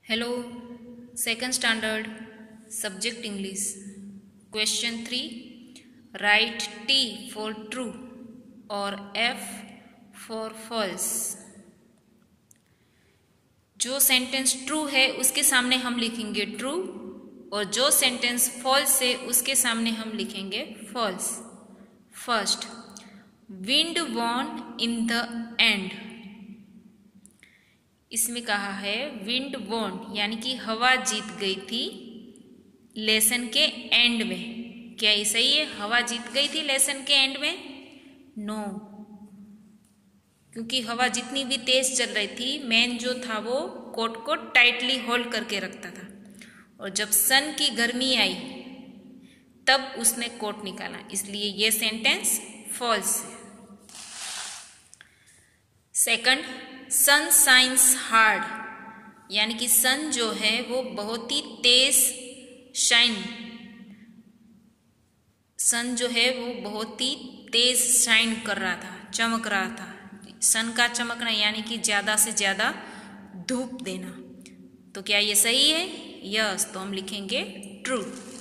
Hello, second standard, subject English. Question 3. Write T for true or F for false. जो sentence true है उसके सामने हम लिखेंगे ट्रू और जो सेंटेंस फॉल्स है उसके सामने हम लिखेंगे false. First, wind won in the end. इसमें कहा है विंड वॉन यानी कि हवा जीत गई थी लेसन के एंड में. क्या ये सही है? हवा जीत गई थी लेसन के एंड में? नो, क्योंकि हवा जितनी भी तेज चल रही थी मैन जो था वो कोट को टाइटली होल्ड करके रखता था और जब सन की गर्मी आई तब उसने कोट निकाला, इसलिए ये सेंटेंस फॉल्स है. सेकंड, सन शाइन्स हार्ड यानी कि सन जो है वो बहुत ही तेज सन जो है वो बहुत ही तेज शाइन कर रहा था, चमक रहा था. सन का चमकना यानी कि ज्यादा से ज्यादा धूप देना. तो क्या ये सही है? यस, तो हम लिखेंगे true.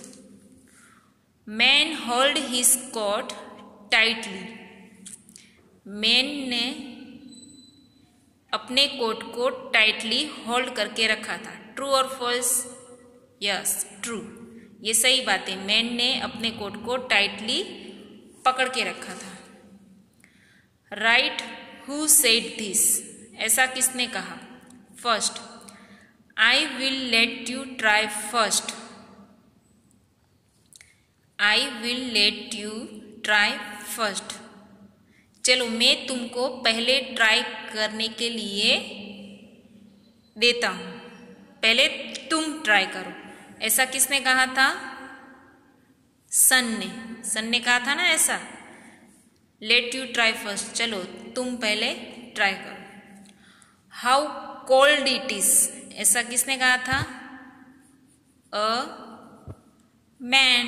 Man hold his coat tightly. Man ने अपने कोट को टाइटली होल्ड करके रखा था. ट्रू और फॉल्स? Yes, true. ये सही बात है, मैन ने अपने कोट को टाइटली पकड़ के रखा था. Right, who said this. ऐसा किसने कहा? First, I will let you try first. I will let you try first. चलो मैं तुमको पहले ट्राई करने के लिए देता हूं, पहले तुम ट्राई करो. ऐसा किसने कहा था? सन ने कहा था ना ऐसा. लेट यू ट्राई फर्स्ट, चलो तुम पहले ट्राई करो. How cold it is. ऐसा किसने कहा था? अ मैन,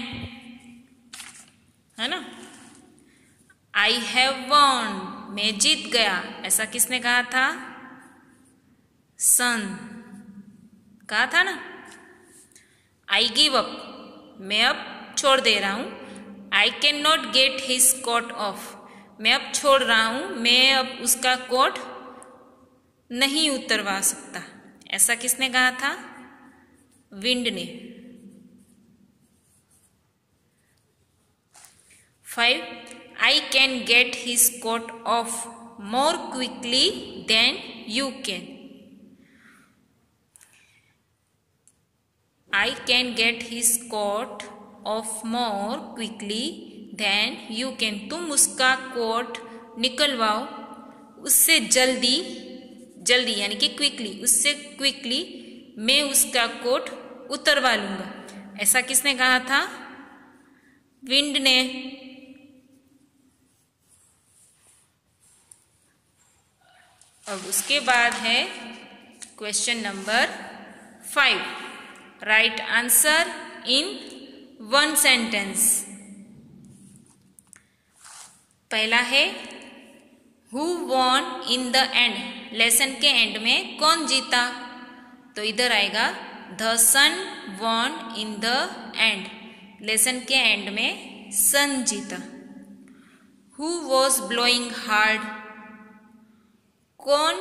है ना. आई हैव वॉन, मैं जीत गया. ऐसा किसने कहा था? सन कहा था ना. आई गिव अप, मैं अब छोड़ दे रहा हूं. I can not get his coat off, मैं अब छोड़ रहा हूं, मैं अब उसका कोट नहीं उतरवा सकता. ऐसा किसने कहा था? विंड ने. 5, I can get his coat off more quickly than you can. I can get his coat off more quickly than you can. तुम उसका कोट निकलवाओ उससे जल्दी यानी कि क्विकली, उससे क्विकली मैं उसका कोट उतरवा लूंगा. ऐसा किसने कहा था? विंड ने. अब उसके बाद है question number 5. Write answer in 1 sentence. पहला है who won in the end. Lesson के एंड में कौन जीता? तो इधर आएगा the sun won in the end. Lesson के एंड में सन जीता. Who was blowing hard. कौन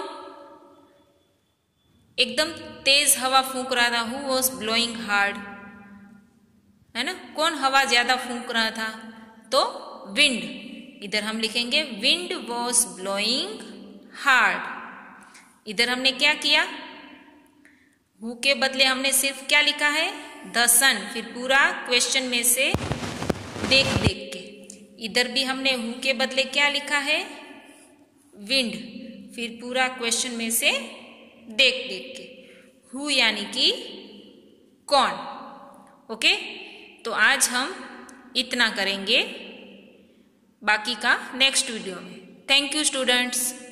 एकदम तेज हवा फूंक रहा था? हु वॉज ब्लोइंग हार्ड, है ना. कौन हवा ज्यादा फूंक रहा था? तो विंड. इधर हम लिखेंगे विंड वॉज ब्लोइंग हार्ड. इधर हमने क्या किया? हु के बदले हमने सिर्फ क्या लिखा है? The sun. फिर पूरा क्वेश्चन में से देख के. इधर भी हमने हु के बदले क्या लिखा है? विंड. फिर पूरा क्वेश्चन में से देख के. हु यानी कि कौन. ओके, तो आज हम इतना करेंगे, बाकी का नेक्स्ट वीडियो में. Thank you students.